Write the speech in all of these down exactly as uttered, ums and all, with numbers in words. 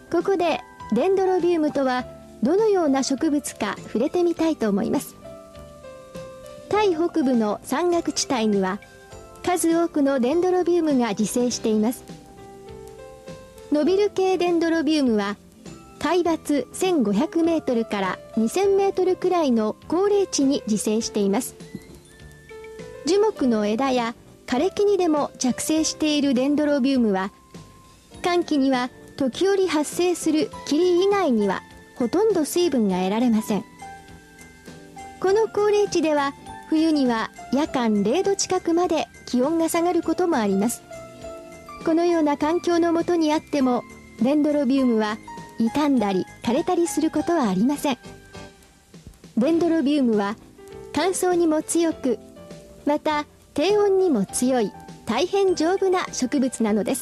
ここでデンドロビウムとはどのような植物か触れてみたいと思います。タイ北部の山岳地帯には数多くのデンドロビウムが自生しています。伸びる系デンドロビウムは海抜せんごひゃくメートルからにせんメートルくらいの高冷地に自生しています。樹木の枝や枯れ木にでも着生しているデンドロビウムは乾季には時折発生する霧以外にはほとんど水分が得られません。この高冷地では冬には夜間れいど近くまで気温が下がることもあります。このような環境の下にあってもデンドロビウムは傷んだり枯れたりすることはありません。デンドロビウムは乾燥にも強く、また低温にも強い大変丈夫な植物なのです。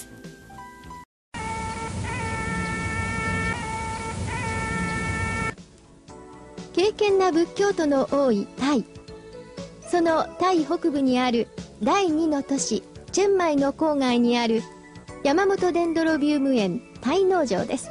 敬虔な仏教徒の多いタイ。そのタイ北部にあるだいにの都市チェンマイの郊外にある山本デンドロビウム園タイ農場です。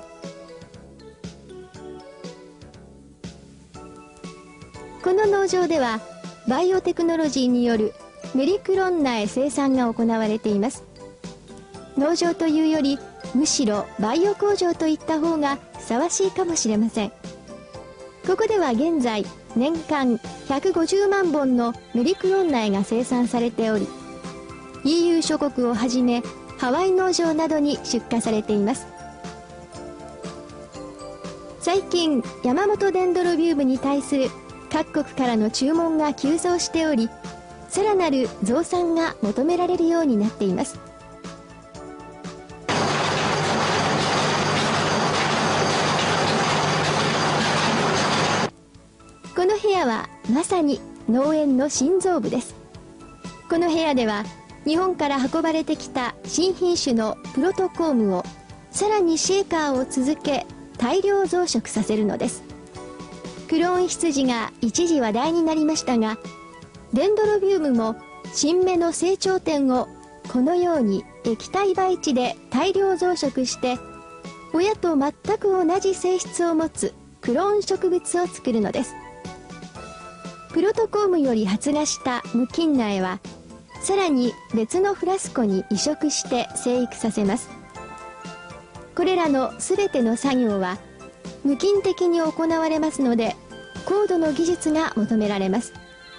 この農場ではバイオテクノロジーによるメリクロン苗生産が行われています。農場というよりむしろバイオ工場といった方がふさわしいかもしれません。ここでは現在年間ひゃくごじゅうまんぼんのメリクロン苗が生産されており、 イーユー 諸国をはじめハワイ農場などに出荷されています。最近山本デンドロビウムに対する各国からの注文が急増しており、さらなる増産が求められるようになっています。この部屋はまさに農園の心臓部です。この部屋では日本から運ばれてきた新品種のプロトコームをさらにシェーカーを続け大量増殖させるのです。クローン羊が一時話題になりましたが、デンドロビウムも新芽の成長点をこのように液体培地で大量増殖して親と全く同じ性質を持つクローン植物を作るのです。プロトコームより発芽した無菌苗はさらに別のフラスコに移植して生育させます。これらのすべての作業は無菌的に行われますので高度の技術が求められます。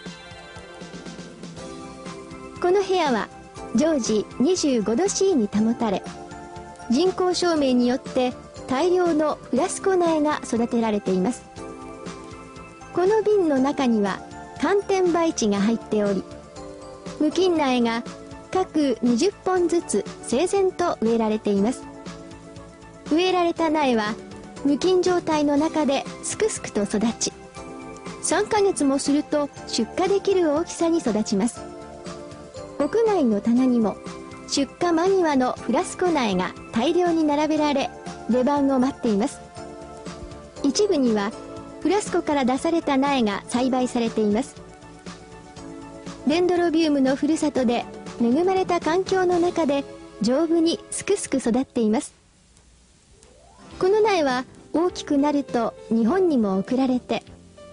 この部屋は常時にじゅうごど C に保たれ、人工照明によって大量のフラスコ苗が育てられています。この瓶の中には寒天培地が入っており、無菌苗が各にじゅっぽんずつ整然と植えられています。植えられた苗は無菌状態の中ですくすくと育ち、さんかげつもすると出荷できる大きさに育ちます。屋外の棚にも出荷間際のフラスコ苗が大量に並べられ出番を待っています。一部にはフラスコから出された苗が栽培されています。デンドロビウムのふるさとで恵まれた環境の中で丈夫にすくすく育っています。この苗は大きくなると日本にも送られて、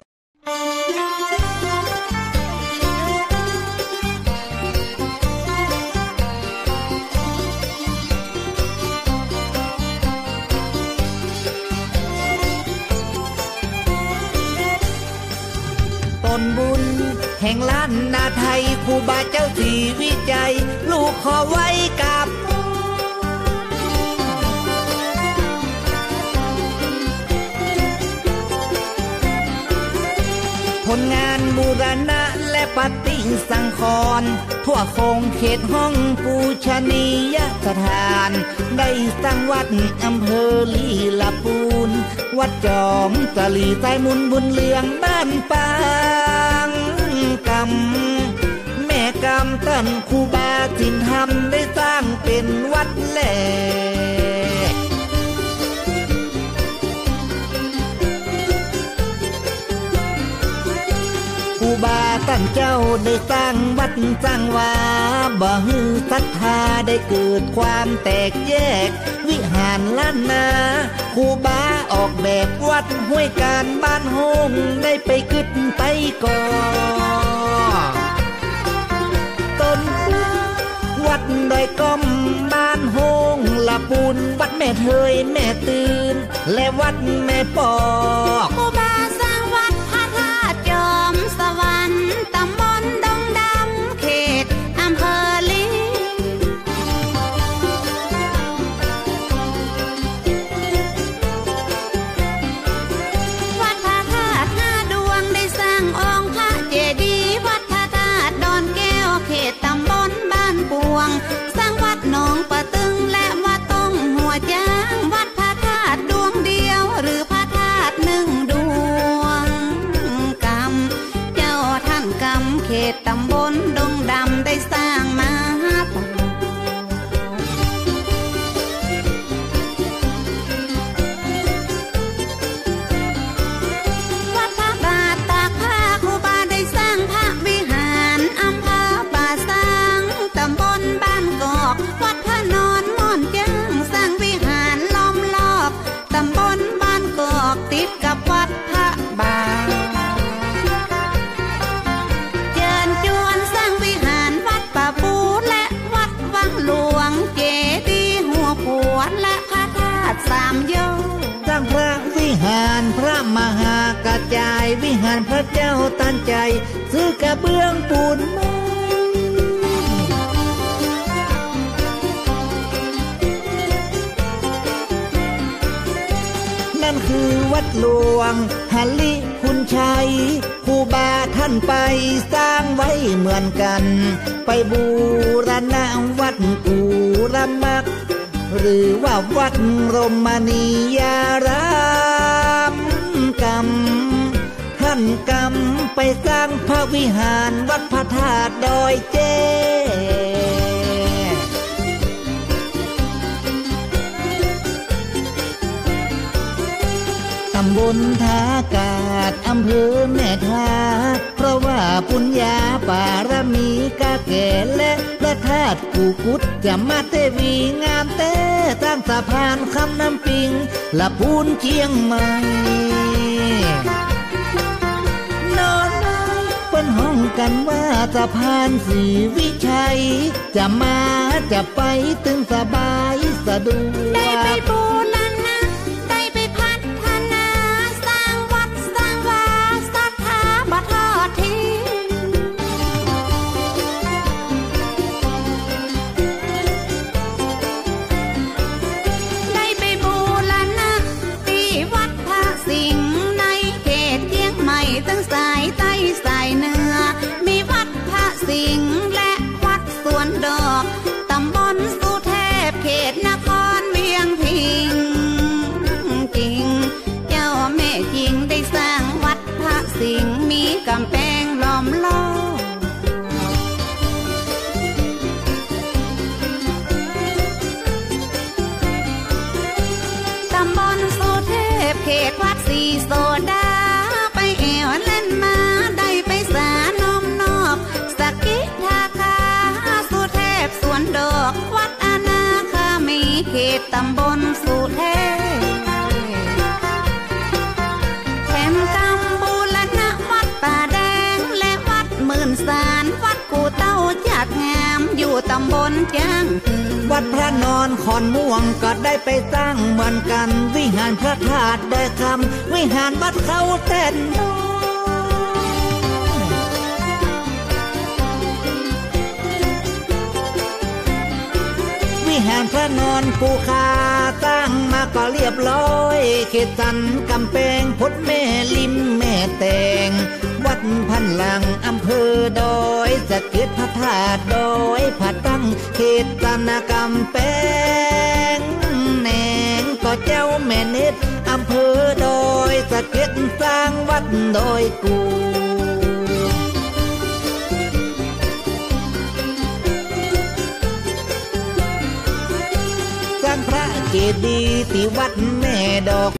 ต้นบุญแห่งล้านนาไทยครูบาเจ้าสีวิจัยลูกขอไว้กับผลงานบูรณะและปฏิสังขรณ์ทั่วคงเขตห้องปูชนียสถานได้สร้างวัดอำเภอลีลาปูนวัดจอมสลีสายมุนบุญเลืองบ้านปางกำแม่กำต้นครูบาสินธรรมได้สร้างเป็นวัดแหลกครูบาตท่านเจ้าได้สร้างวัดสร้างวาบ่ฮือศรัทธาได้เกิดความแตกแยกวิหารล้านนาครูบาออกแบบวัดห้วยการบ้านโฮงได้ไปกึดไปก่อต้นวัดดอยก้อมบ้านโฮงละปูนวัดแม่เทยแม่ตื่นและวัดแม่ปอกครูบาสร้างวัดพระธาตุจอมสวรรค์ตำบลดงดำเขตอำเภอลีวัดพระธาตุห้าดวงได้สร้างองค์พระเจดีย์วัดพระธาตุดอนแก้วเขตตำบลบ้านปวงสร้างวัดหนองปะตึงและวัดต้งหัวจ้างวัดพระธาตุดวงเดียวหรือพระธาตุหนึ่งดวงกรรมเจ้าท่านกรรมเขตตำบลดงดำได้สร้างมาวัดพระบาทตากผ้าครูบาได้สร้างพระวิหารอำเภอป่าสังตำบลบ้านกอกวัดพระนอนม่อนจ้างสร้างวิหารล้อมรอบตำบลบ้านกอกติดกับวัดพระบาทเจิญจวนสร้างวิหารวัดป่าปูและวัดวังหลวงเจดีย์หัวขวดและพระธาตุสามยอดสร้างพระวิหารพระมหากระจายวิหารพระเจ้าตันใจซื้อกระเบื้องปูนไม้นั่นคือวัดหลวงหันลิพุนชัยครูบาท่านไปสร้างไว้เหมือนกันไปบูรณะวัดกูรมักหรือว่าวัดรมณียารามกรรมท่านกรรมไปสร้างพระวิหารวัดพระธาตุดอยเจตำบลท่ากาดอำเภอแม่ทาเพราะว่าปุญญาบารมีกาแก่และพระธาตุกูกุดจะมาเทวีงามแต่สร้างสะพานคำน้ำปิงละพูนเชียงใหม่นอนเป็นห้องกันว่าสะพานสีวิชัยจะมาจะไปตึงสบายสะดวกได้ไปบูรณะได้ไปพัฒนาสร้างวัดสร้างวาศรัทธาบ่ทอดทิ้งได้ไปบูรณะที่วัดพระสิงห์ในเขตเชียงใหม่ตั้งสายใต้สายเหนือมีวัดพระสิงห์และวัดสวนดอกตำบลสุเทพเขตนครเวียงพิงจริงเจ้าแม่จริงได้สร้างวัดพระสิงห์มีกำแพงล้อมรอบตำบลสุเทพเขตวัดสีโซดาไปแอวเล่นมาได้ไปสานมนอบสกิทาคาสุเทพสวนดอกวัดอนาคามีเขตตำบลสุเทพแถมกำบูรณะวัดป่าแดงและวัดหมื่นสารวัดกูเต้าจัดงามอยู่ตำบลจ้างวัดพระนอนขอนม่วงก็ได้ไปสร้างเหมือนกันวิหารพระธาตุดอยคำวิหารวัดเขาแท่นวิหารพระนอนปูคาสร้างมาก็เรียบร้อยเขตสันกำแพงพดแม่ลิมแม่แตงวัดพันลังอำเภอดอยสะเก็ดพระธาตุดอยผาตั้งเขตสันกำแพงแหนงก็เจ้าแม่เน็ตอำเภอดอยสะเก็ดสร้างวัดดอยกูสร้างพระเจดีย์ที่วัดแม่ดอก